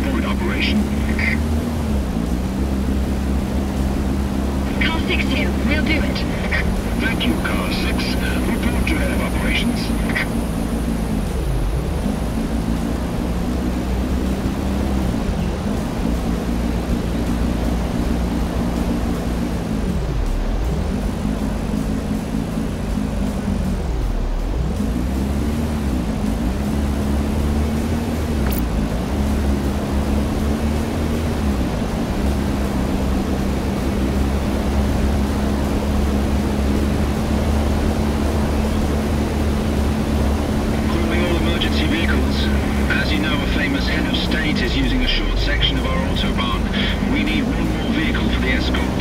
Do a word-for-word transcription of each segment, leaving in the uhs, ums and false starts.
Point operation. Car six here. We'll do it. Thank you, Car six. Report to head of operations. Section of our Autobahn. We need one more vehicle for the escort.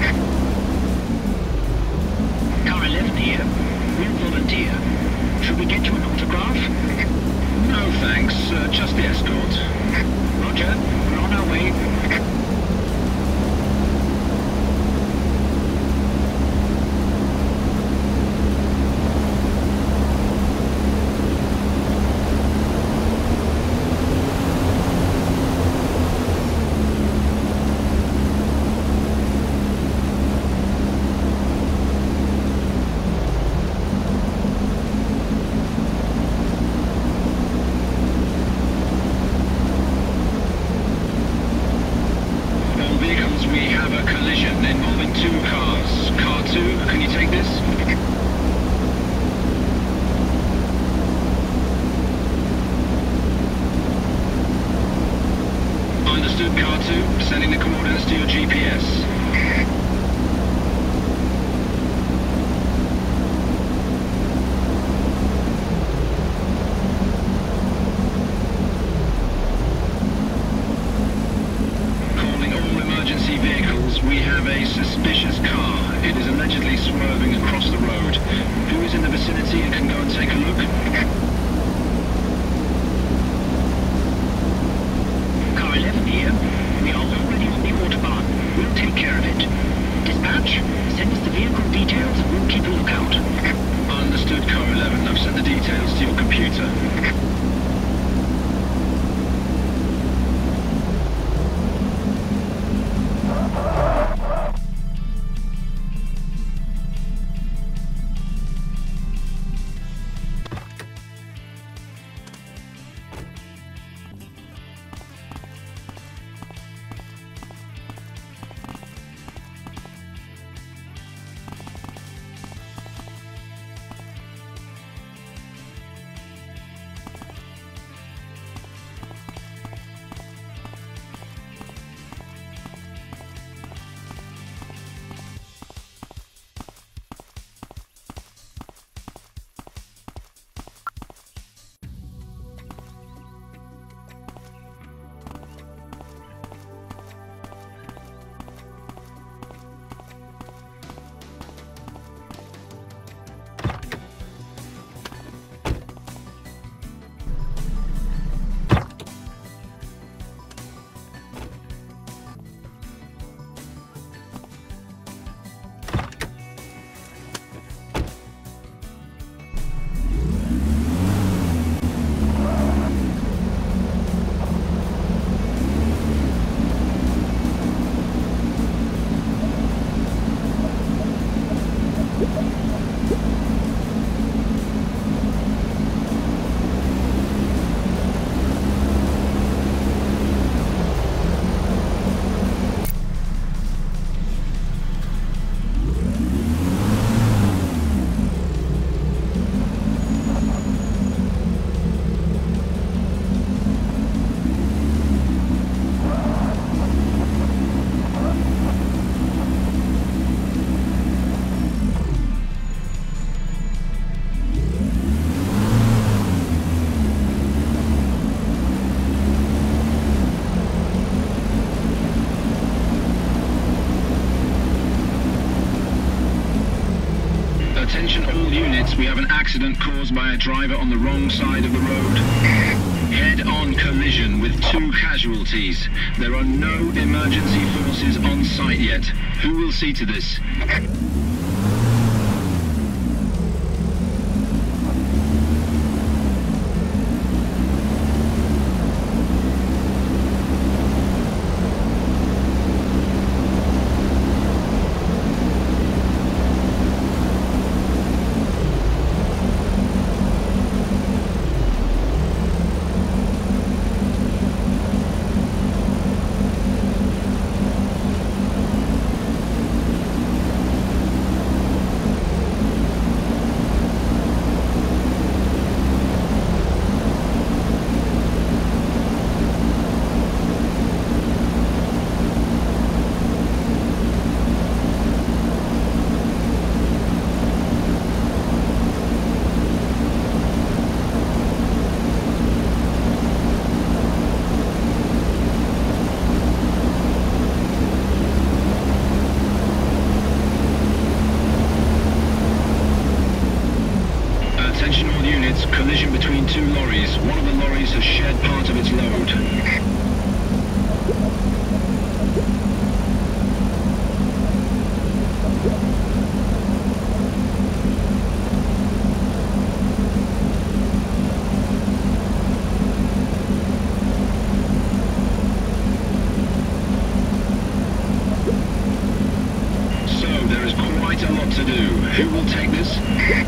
Car eleven here. We'll volunteer. Should we get you an autograph? No thanks, uh, just the escort. Roger, we're on our way. Car two, sending the coordinates to your G P S. Calling all emergency vehicles, we have a suspicious car. It is allegedly swerving across the road. Who is in the vicinity and can go and take a look? Here. We are already on the Autobahn. We'll take care of it. Dispatch, send us the vehicle details and we'll keep a lookout. Understood, Car eleven. I've sent the details to your computer. Attention all units, we have an accident caused by a driver on the wrong side of the road. Head-on collision with two casualties. There are no emergency forces on site yet. Who will see to this? Who will take this?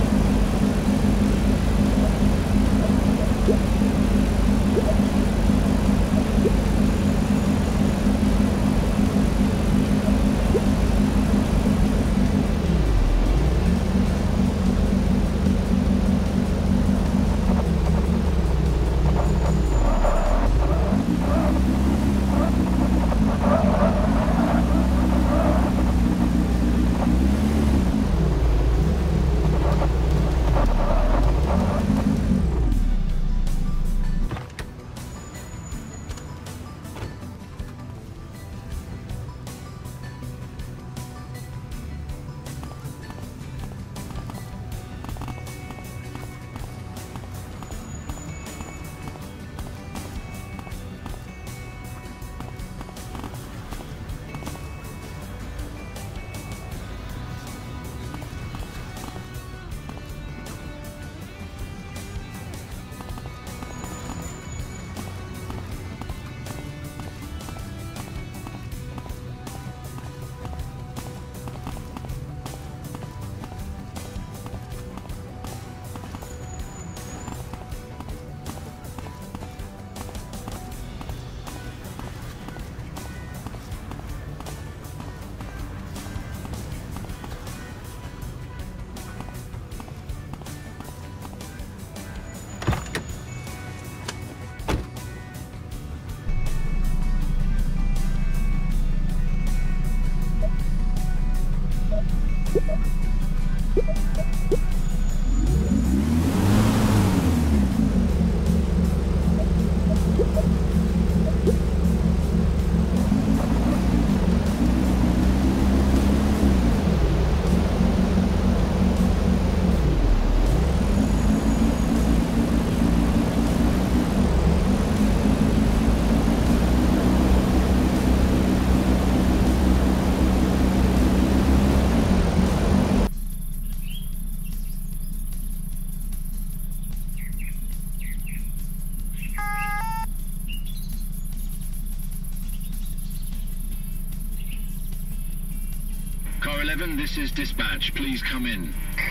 Car eleven, this is dispatch. Please come in.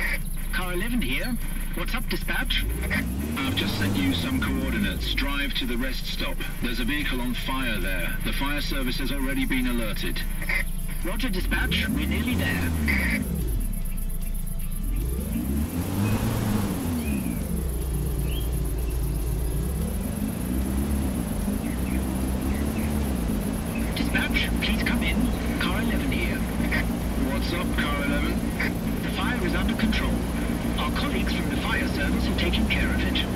Car eleven here. What's up, dispatch? I've just sent you some coordinates. Drive to the rest stop. There's a vehicle on fire there. The fire service has already been alerted. Roger, dispatch. We're nearly there. Dispatch, please come in. Car eleven here. What's up, Car eleven? The fire is under control. Our colleagues from the fire service have taken care of it.